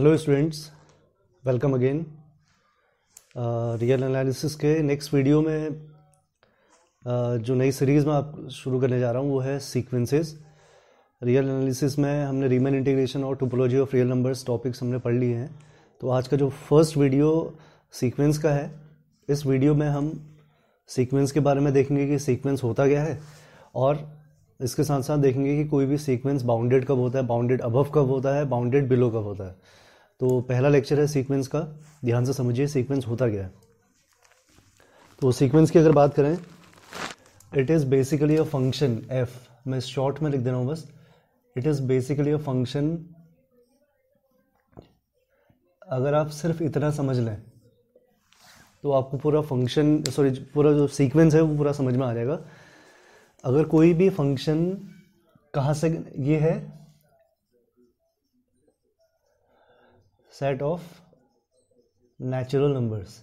Hello students, welcome again. Real analysis के next video में जो नई सीरीज़ में आप शुरू करने जा रहा हूँ वो है सीक्वेंसेस। रियल एनालिसिस में हमने रीमन इंटीग्रेशन और topology of real numbers topics हमने पढ़ लिए हैं। तो आज का जो फर्स्ट वीडियो सीक्वेंस का है, इस वीडियो में हम सीक्वेंस के बारे में देखेंगे कि सीक्वेंस होता क्या है, और इसके साथ साथ देखेंगे कि कोई भी सीक्वेंस बाउंडेड कब होता है, बाउंडेड अबव कब होता है, बाउंडेड बिलो कब होता है। तो पहला लेक्चर है सीक्वेंस का, ध्यान से समझिए सीक्वेंस होता क्या है। तो सीक्वेंस की अगर बात करें, it is basically a function F, मैं शॉर्ट में लिख दे रहा हूँ बस। It is basically a function, अगर आप सिर्फ इतना समझ लें तो आपको पूरा फंक्शन पूरा जो सीक्वेंस है वो पूरा समझ में आ जाएगा। अगर कोई भी फंक्शन कहाँ से, ये है सेट ऑफ नेचुरल नंबर्स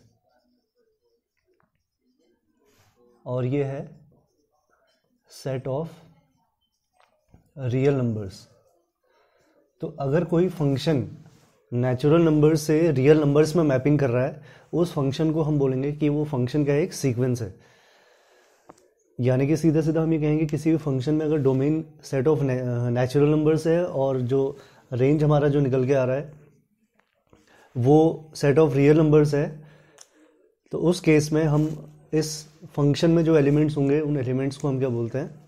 और ये है सेट ऑफ रियल नंबर्स। तो अगर कोई फंक्शन नेचुरल नंबर्स से रियल नंबर्स में मैपिंग कर रहा है, उस फंक्शन को हम बोलेंगे कि वो फंक्शन का एक सीक्वेंस है। यानी कि सीधा सीधा हम ये कहेंगे किसी भी फंक्शन में अगर domain set of natural numbers है और जो रेंज हमारा जो निकल के आ रहा है वो सेट ऑफ रियल नंबर्स है, तो उस केस में हम इस फंक्शन में जो एलिमेंट्स होंगे उन एलिमेंट्स को हम क्या बोलते हैं,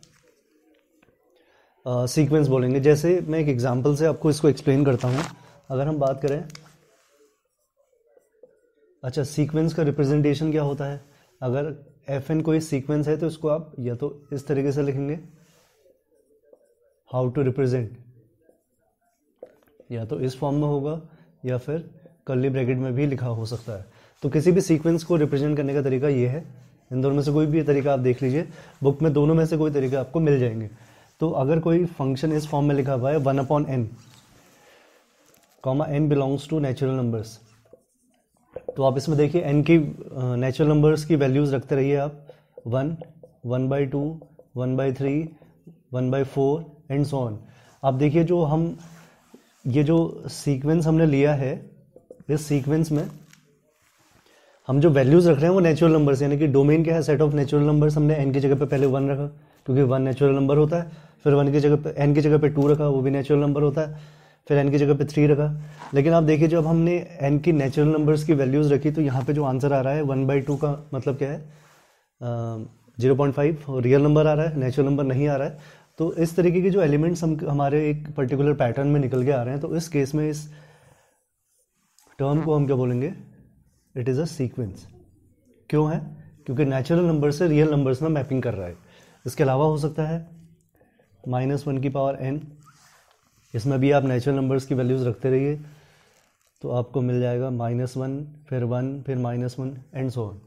सीक्वेंस बोलेंगे। जैसे मैं एक एग्जांपल से आपको इसको एक्सप्लेन करता हूँ। अगर हम बात करें, अच्छा सीक्वेंस का रिप्रेजेंटेशन क्या होता है, अगर एफ एन कोई सीक्वेंस है तो इसको आप या तो इस तरीके से लिखेंगे, हाउ टू रिप्रेजेंट, या तो इस फॉर्म में होगा या फिर कर्ली ब्रैकेट में भी लिखा हो सकता है। तो किसी भी सीक्वेंस को रिप्रेजेंट करने का तरीका ये है। इन दोनों में से कोई भी तरीका आप देख लीजिए, बुक में दोनों में से कोई तरीका आपको मिल जाएंगे। तो अगर कोई फंक्शन इस फॉर्म में लिखा हुआ है 1/n, n belongs to natural numbers, तो आप इसमें देखिए n की नेचुरल नंबर्स की वैल्यूज रखते रहिए आप, 1, 1/2, 1/3, 1/4 एंड सो ऑन। आप देखिए ये जो सीक्वेंस हमने लिया है, इस सीक्वेंस में हम जो वैल्यूज रख रहे हैं वो नेचुरल नंबर्स, यानी कि डोमेन क्या है, सेट ऑफ नेचुरल नंबर्स। हमने n की जगह पे पहले 1 रखा क्योंकि 1 नेचुरल नंबर होता है, फिर n की जगह पे 2 रखा, वो भी नेचुरल नंबर होता है, फिर n की जगह पे 3 रखा। लेकिन आप देखिए जब हमने n की नेचुरल नंबर्स की वैल्यूज रखी तो यहाँ पे जो आंसर आ रहा है 1/2 का मतलब क्या है, 0.5 रियल नंबर आ रहा है, नेचुरल नंबर नहीं आ रहा है। तो इस तरीके के जो एलिमेंट्स हमारे एक पर्टिकुलर पैटर्न में निकल के आ रहे हैं, तो इस केस में इस टर्म को हम क्या बोलेंगे, इट इज़ अ सीक्वेंस। क्यों है? क्योंकि नेचुरल नंबर से रियल नंबर्स में मैपिंग कर रहा है। इसके अलावा हो सकता है -1 की पावर n, इसमें भी आप नेचुरल नंबर्स की वैल्यूज रखते रहिए तो आपको मिल जाएगा -1, फिर 1, फिर -1 एंड सो ऑन।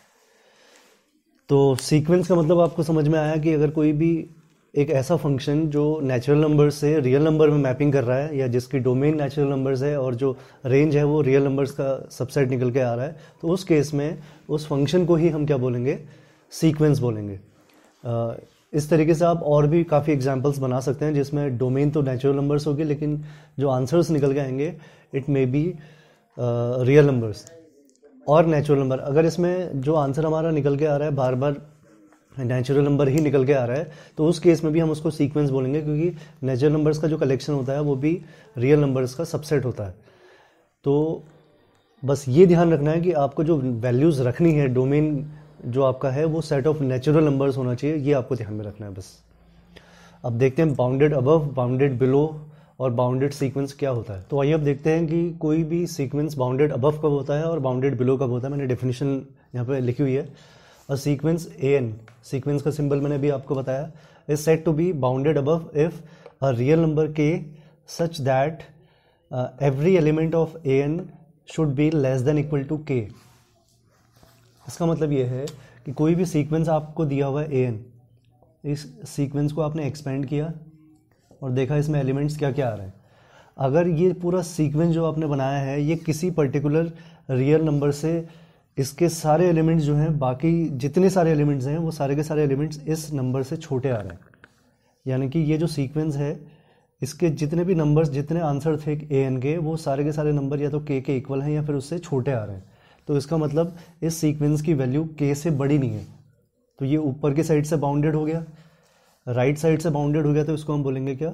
तो सीक्वेंस का मतलब आपको समझ में आया कि अगर कोई भी एक ऐसा फंक्शन जो नेचुरल नंबर से रियल नंबर में मैपिंग कर रहा है, या जिसकी डोमेन नेचुरल नंबर्स है और जो रेंज है वो रियल नंबर्स का सबसेट निकल के आ रहा है, तो उस केस में उस फंक्शन को ही हम क्या बोलेंगे, सीक्वेंस बोलेंगे। इस तरीके से आप और भी काफ़ी एग्जांपल्स बना सकते हैं जिसमें डोमेन तो नेचुरल नंबर्स होगी, लेकिन जो आंसर्स निकल के आएंगे it may be real numbers और नेचुरल नंबर। अगर इसमें जो आंसर हमारा निकल के आ रहा है बार बार नेचुरल नंबर ही निकल के आ रहा है, तो उस केस में भी हम उसको सीक्वेंस बोलेंगे, क्योंकि नेचुरल नंबर्स का जो कलेक्शन होता है वो भी रियल नंबर्स का सबसेट होता है। तो बस ये ध्यान रखना है कि आपको जो वैल्यूज़ रखनी है, डोमेन जो आपका है वो सेट ऑफ नेचुरल नंबर्स होना चाहिए, ये आपको ध्यान में रखना है बस। अब देखते हैं बाउंडेड अबव, बाउंडेड बिलो और बाउंडेड सीक्वेंस क्या होता है। तो आइए अब देखते हैं कि कोई भी सीक्वेंस बाउंडेड अबव कब होता है और बाउंडेड बिलो कब होता है। मैंने डेफिनेशन यहाँ पे लिखी हुई है। और सीक्वेंस an, सीक्वेंस का सिंबल मैंने भी आपको बताया, is set to be bounded above if a real number k such that every element of an should be less than equal to k। इसका मतलब ये है कि कोई भी सीक्वेंस आपको दिया हुआ है an, इस सीक्वेंस को आपने एक्सपेंड किया और देखा इसमें एलिमेंट्स क्या क्या आ रहे हैं। अगर ये पूरा सीक्वेंस जो आपने बनाया है ये किसी पर्टिकुलर रियल नंबर से, इसके सारे एलिमेंट्स जो हैं, बाकी जितने सारे एलिमेंट्स हैं वो सारे के सारे एलिमेंट्स इस नंबर से छोटे आ रहे हैं, यानी कि ये जो सीक्वेंस है इसके जितने भी नंबर्स, जितने आंसर थे ए एन के, वो सारे के सारे नंबर या तो के इक्वल हैं या फिर उससे छोटे आ रहे हैं। तो इसका मतलब इस सीक्वेंस की वैल्यू के से बड़ी नहीं है। तो ये ऊपर की साइड से बाउंडेड हो गया, राइट साइड से बाउंडेड हो गया, तो इसको हम बोलेंगे क्या,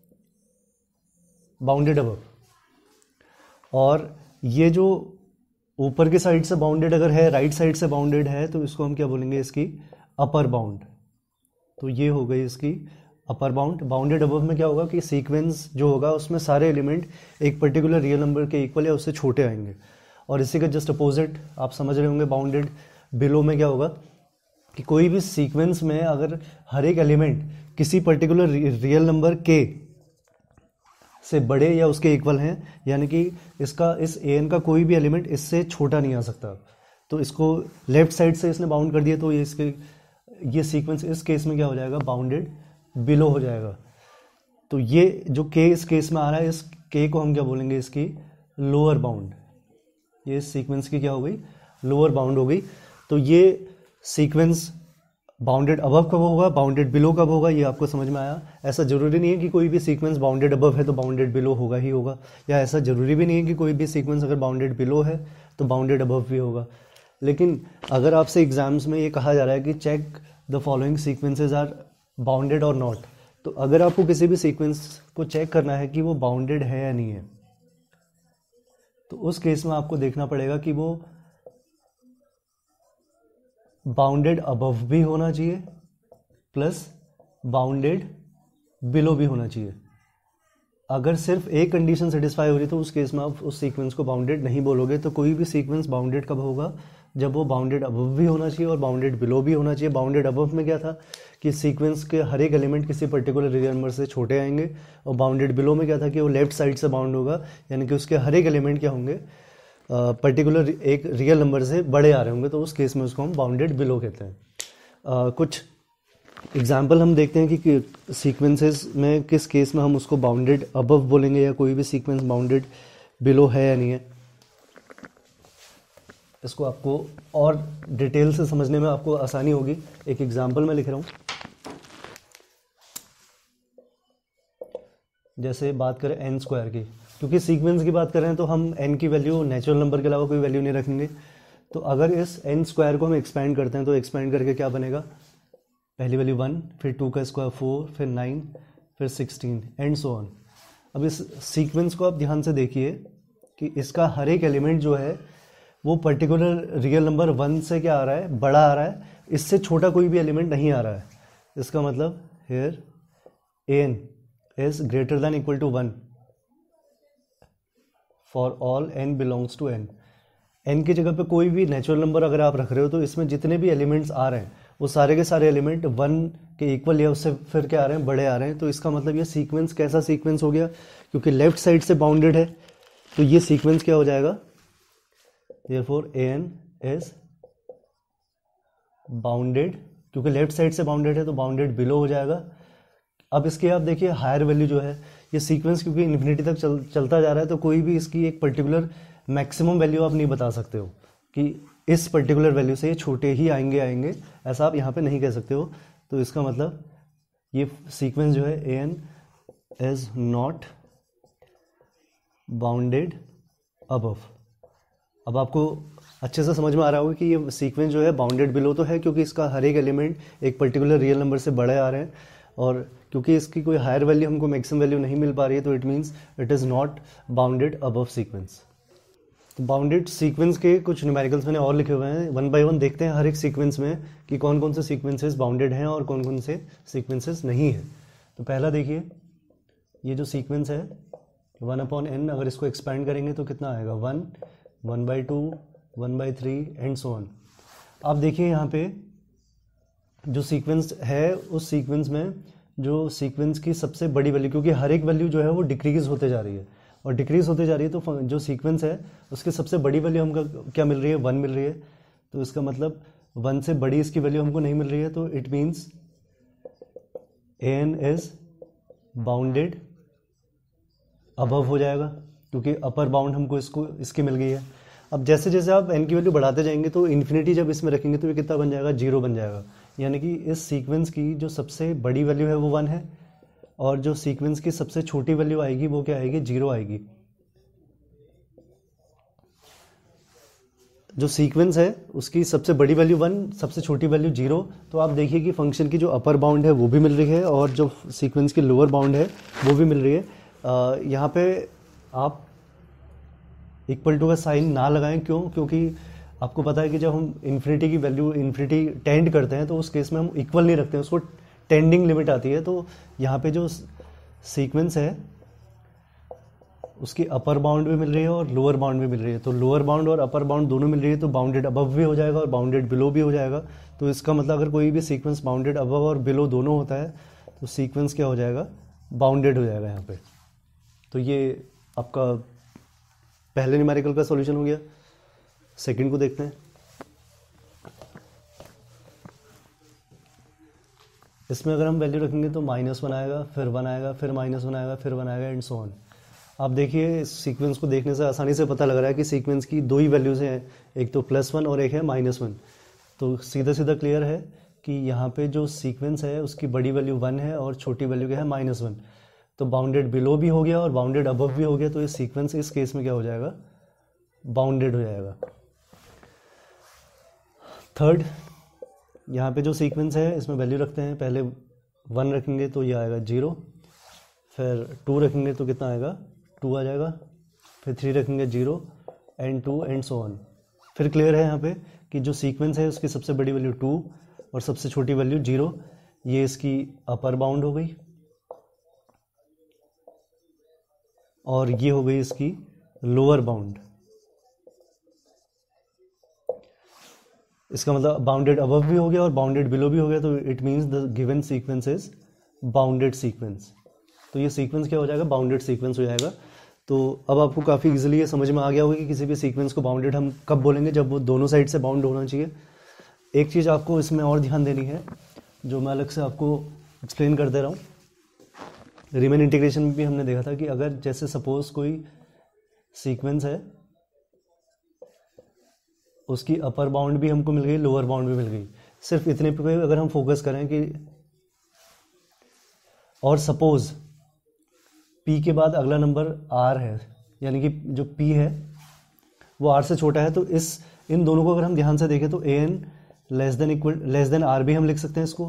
बाउंडेड अबव। और ये जो ऊपर की साइड से बाउंडेड अगर है, राइट साइड से बाउंडेड है, तो इसको हम क्या बोलेंगे, इसकी अपर बाउंड। तो ये हो गई इसकी अपर बाउंड। बाउंडेड अबव में क्या होगा कि सीक्वेंस जो होगा उसमें सारे एलिमेंट एक पर्टिकुलर रियल नंबर के इक्वल या उससे छोटे आएंगे। और इसी का जस्ट अपोजिट आप समझ रहे होंगे, बाउंडेड बिलो में क्या होगा कि कोई भी सीक्वेंस में अगर हर एक एलिमेंट किसी पर्टिकुलर रियल नंबर के से बड़े या उसके इक्वल हैं, यानी कि इसका इस ए एन का कोई भी एलिमेंट इससे छोटा नहीं आ सकता, तो इसको लेफ्ट साइड से इसने बाउंड कर दिया, तो ये सीक्वेंस इस केस में क्या हो जाएगा, बाउंडेड बिलो हो जाएगा। तो ये जो के इस केस में आ रहा है, इस के को हम क्या बोलेंगे, इसकी लोअर बाउंड। ये इस सीक्वेंस की क्या हो गई, लोअर बाउंड हो गई। तो ये सीक्वेंस बाउंडेड अबव कब होगा, बाउंडेड बिलो कब होगा, ये आपको समझ में आया। ऐसा जरूरी नहीं है कि कोई भी सीक्वेंस बाउंडेड अबव है तो बाउंडेड बिलो होगा ही होगा, या ऐसा जरूरी भी नहीं है कि कोई भी सीक्वेंस अगर बाउंडेड बिलो है तो बाउंडेड अबव भी होगा। लेकिन अगर आपसे एग्जाम्स में ये कहा जा रहा है कि check the following sequences are bounded और नॉट, तो अगर आपको किसी भी सीक्वेंस को चेक करना है कि वो बाउंडेड है या नहीं है, तो उस केस में आपको देखना पड़ेगा कि वो बाउंडेड अबव भी होना चाहिए प्लस बाउंडेड बिलो भी होना चाहिए। अगर सिर्फ एक कंडीशन सेटिस्फाई हो रही तो उस केस में आप उस सीक्वेंस को बाउंडेड नहीं बोलोगे। तो कोई भी सीक्वेंस बाउंडेड कब होगा, जब वो बाउंडेड अबव भी होना चाहिए और बाउंडेड बिलो भी होना चाहिए। बाउंडेड अबव में क्या था कि सीक्वेंस के हर एक एलिमेंट किसी पर्टिकुलर रियल नंबर से छोटे आएंगे, और बाउंडेड बिलो में क्या था कि वो लेफ्ट साइड से बाउंड होगा, यानी कि उसके हर एक एलिमेंट क्या होंगे, पर्टिकुलर एक रियल नंबर से बड़े आ रहे होंगे, तो उस केस में उसको हम बाउंडेड बिलो कहते हैं। कुछ एग्जाम्पल हम देखते हैं कि सीक्वेंसेस में किस केस में हम उसको बाउंडेड अबव बोलेंगे या कोई भी सीक्वेंस बाउंडेड बिलो है या नहीं है। इसको आपको और डिटेल से समझने में आपको आसानी होगी। एक एग्जाम्पल मैं लिख रहा हूँ, जैसे बात करें एन स्क्वायर की, क्योंकि सीक्वेंस की बात कर रहे हैं तो हम एन की वैल्यू नेचुरल नंबर के अलावा कोई वैल्यू नहीं रखेंगे। तो अगर इस एन स्क्वायर को हम एक्सपेंड करते हैं तो एक्सपेंड करके क्या बनेगा, पहली वैल्यू 1, फिर 2 का स्क्वायर 4, फिर 9, फिर 16 एंड सो ऑन। अब इस सीक्वेंस को आप ध्यान से देखिए कि इसका हर एक एलिमेंट जो है वो पर्टिकुलर रियल नंबर 1 से क्या आ रहा है, बड़ा आ रहा है, इससे छोटा कोई भी एलिमेंट नहीं आ रहा है। इसका मतलब here n is greater than equal to 1 for all n belongs to n। n की जगह पे कोई भी नेचुरल नंबर अगर आप रख रहे हो तो इसमें जितने भी एलिमेंट्स आ रहे हैं वो सारे के सारे एलिमेंट 1 के इक्वल या उससे फिर क्या आ रहे हैं, बड़े आ रहे हैं। तो इसका मतलब ये सीक्वेंस कैसा सीक्वेंस हो गया, क्योंकि लेफ्ट साइड से बाउंडेड है तो ये सीक्वेंस क्या हो जाएगा, देयरफॉर an इज बाउंडेड, क्योंकि लेफ्ट साइड से बाउंडेड है तो बाउंडेड बिलो हो जाएगा। अब इसके आप देखिए हायर वैल्यू जो है, ये सीक्वेंस क्योंकि इन्फिनिटी तक चलता जा रहा है तो कोई भी इसकी एक पर्टिकुलर मैक्सिमम वैल्यू आप नहीं बता सकते हो कि इस पर्टिकुलर वैल्यू से ये छोटे ही आएंगे, ऐसा आप यहाँ पे नहीं कह सकते हो। तो इसका मतलब ये सीक्वेंस जो है an is not bounded above. अब आपको अच्छे से समझ में आ रहा होगा कि ये सीक्वेंस जो है बाउंडेड बिलो तो है, क्योंकि इसका हर एक एलिमेंट एक पर्टिकुलर रियल नंबर से बड़े आ रहे हैं, और क्योंकि इसकी कोई हायर वैल्यू हमको मैक्सिमम वैल्यू नहीं मिल पा रही है तो it means it is not bounded above sequence. तो बाउंडेड सीक्वेंस के कुछ न्यूमेरिकल्स मैंने और लिखे हुए हैं, 1 बाय 1 देखते हैं हर एक सीक्वेंस में कि कौन कौन से सीक्वेंसेस बाउंडेड हैं और कौन कौन से सीक्वेंसेस नहीं हैं। तो पहला देखिए, ये जो सीक्वेंस है 1/n, अगर इसको एक्सपेंड करेंगे तो कितना आएगा, 1, 1/2, 1/3 एंड सो ऑन। आप देखिए यहाँ पे जो सीक्वेंस है उस सीक्वेंस में जो सीक्वेंस की सबसे बड़ी वैल्यू, क्योंकि हर एक वैल्यू जो है वो डिक्रीज होते जा रही है और डिक्रीज होते जा रही है, तो जो सीक्वेंस है उसकी सबसे बड़ी वैल्यू हमको क्या मिल रही है, 1 मिल रही है। तो इसका मतलब 1 से बड़ी इसकी वैल्यू हमको नहीं मिल रही है, तो it means an is bounded above हो जाएगा, क्योंकि अपर बाउंड हमको इसकी मिल गई है। अब जैसे जैसे आप n की वैल्यू बढ़ाते जाएंगे तो इन्फिनिटी जब इसमें रखेंगे तो ये कितना बन जाएगा, 0 बन जाएगा। यानी कि इस सीक्वेंस की जो सबसे बड़ी वैल्यू है वो 1 है और जो सीक्वेंस की सबसे छोटी वैल्यू आएगी वो क्या आएगी, 0 आएगी। जो सीक्वेंस है उसकी सबसे बड़ी वैल्यू 1, सबसे छोटी वैल्यू 0। तो आप देखिए कि फंक्शन की जो अपर बाउंड है वो भी मिल रही है और जो सीक्वेंस की लोअर बाउंड है वो भी मिल रही है। यहाँ पे आप इक्वल टू का साइन ना लगाएं, क्यों? क्योंकि आपको पता है कि जब हम इन्फिनिटी की वैल्यू इन्फिनिटी टेंड करते हैं तो उस केस में हम इक्वल नहीं रखते हैं, उसको टेंडिंग लिमिट आती है। तो यहाँ पे जो सीक्वेंस है उसकी अपर बाउंड भी मिल रही है और लोअर बाउंड भी मिल रही है। तो लोअर बाउंड और अपर बाउंड दोनों मिल रही है, तो बाउंडेड अबव भी हो जाएगा और बाउंडेड बिलो भी हो जाएगा। तो इसका मतलब अगर कोई भी सीक्वेंस बाउंडेड अबव और बिलो दोनों होता है तो सीक्वेंस क्या हो जाएगा, बाउंडेड हो जाएगा यहाँ पे। तो ये आपका पहले न्यूमेरिकल का सॉल्यूशन हो गया। सेकंड को देखते हैं। इसमें अगर हम वैल्यू रखेंगे तो -1 आएगा, फिर 1 आएगा, फिर -1 आएगा, फिर 1 आएगा, एंड सो ऑन। आप देखिए इस सीक्वेंस को देखने से आसानी से पता लग रहा है कि सीक्वेंस की दो ही वैल्यूज हैं, एक तो +1 और एक है -1। तो सीधा सीधा क्लियर है कि यहाँ पे जो सीक्वेंस है उसकी बड़ी वैल्यू 1 है और छोटी वैल्यू क्या है, -1। तो बाउंडेड बिलो भी हो गया और बाउंडेड अबव भी हो गया। तो ये सीक्वेंस इस केस में क्या हो जाएगा, बाउंडेड हो जाएगा। थर्ड, यहाँ पे जो सीक्वेंस है इसमें वैल्यू रखते हैं। पहले 1 रखेंगे तो ये आएगा 0, फिर 2 रखेंगे तो कितना आएगा, 2 आ जाएगा, फिर 3 रखेंगे 0 एंड 2 एंड सो ऑन। फिर क्लियर है यहाँ पे कि जो सीक्वेंस है उसकी सबसे बड़ी वैल्यू 2 और सबसे छोटी वैल्यू 0। ये इसकी अपर बाउंड हो गई और ये हो गई इसकी लोअर बाउंड। इसका मतलब बाउंडेड अबव भी हो गया और बाउंडेड बिलो भी हो गया। तो it means the given sequence is bounded sequence. तो ये सीक्वेंस क्या हो जाएगा, बाउंडेड सीक्वेंस हो जाएगा। तो अब आपको काफ़ी इजीली ये समझ में आ गया होगा कि किसी भी सीक्वेंस को बाउंडेड हम कब बोलेंगे, जब वो दोनों साइड से बाउंड होना चाहिए। एक चीज़ आपको इसमें और ध्यान देनी है जो मैं अलग से आपको एक्सप्लेन कर दे रहा हूँ। रीमन इंटीग्रेशन में भी हमने देखा था कि अगर जैसे सपोज कोई सीक्वेंस है, उसकी अपर बाउंड भी हमको मिल गई, लोअर बाउंड भी मिल गई। सिर्फ इतने पे अगर हम फोकस करें कि और सपोज P के बाद अगला नंबर R है, यानी कि जो P है वो R से छोटा है, तो इन दोनों को अगर हम ध्यान से देखें तो an लेस देन R भी हम लिख सकते हैं इसको।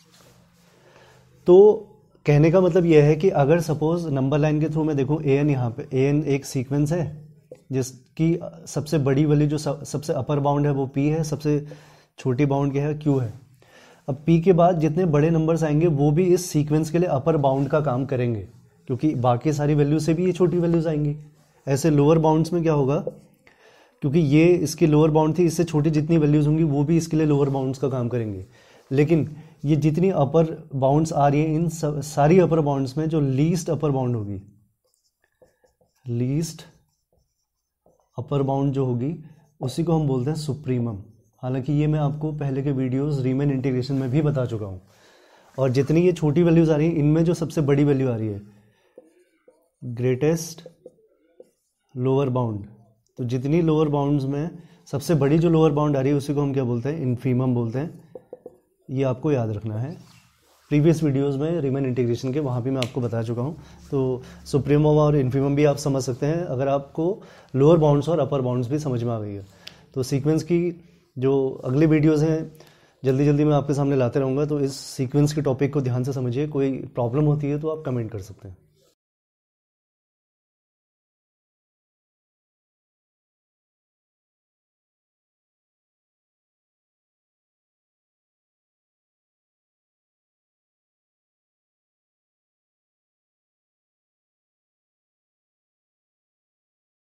तो कहने का मतलब यह है कि अगर सपोज नंबर लाइन के थ्रू मैं देखूं an, यहाँ पे an एक सीक्वेंस है जिसकी सबसे बड़ी वैल्यू जो सबसे अपर बाउंड है वो P है, सबसे छोटी बाउंड क्या है, Q है। अब P के बाद जितने बड़े नंबर्स आएंगे वो भी इस सीक्वेंस के लिए अपर बाउंड का काम करेंगे, क्योंकि बाकी सारी वैल्यू से भी ये छोटी वैल्यूज आएंगी। ऐसे लोअर बाउंड्स में क्या होगा, क्योंकि ये इसकी लोअर बाउंड थी, इससे छोटी जितनी वैल्यूज होंगी वो भी इसके लिए लोअर बाउंड्स का काम करेंगे। लेकिन ये जितनी अपर बाउंड्स आ रही हैं, इन सारी अपर बाउंड्स में जो लीस्ट अपर बाउंड होगी, लीस्ट अपर बाउंड जो होगी उसी को हम बोलते हैं सुप्रीमम। हालांकि ये मैं आपको पहले के वीडियोस रीमन इंटीग्रेशन में भी बता चुका हूँ। और जितनी ये छोटी वैल्यूज आ रही हैं, इनमें जो सबसे बड़ी वैल्यू आ रही है ग्रेटेस्ट लोअर बाउंड, तो जितनी लोअर बाउंड्स में सबसे बड़ी जो लोअर बाउंड आ रही है उसी को हम क्या बोलते हैं, इन्फीमम बोलते हैं। ये आपको याद रखना है। प्रीवियस वीडियोस में रीमन इंटीग्रेशन के वहाँ भी मैं आपको बता चुका हूँ। तो सुप्रीमम और इन्फीमम भी आप समझ सकते हैं अगर आपको लोअर बाउंड्स और अपर बाउंड्स भी समझ में आ गई है। तो सीक्वेंस की जो अगले वीडियोस हैं जल्दी जल्दी मैं आपके सामने लाते रहूँगा। तो इस सीक्वेंस के टॉपिक को ध्यान से समझिए। कोई प्रॉब्लम होती है तो आप कमेंट कर सकते हैं।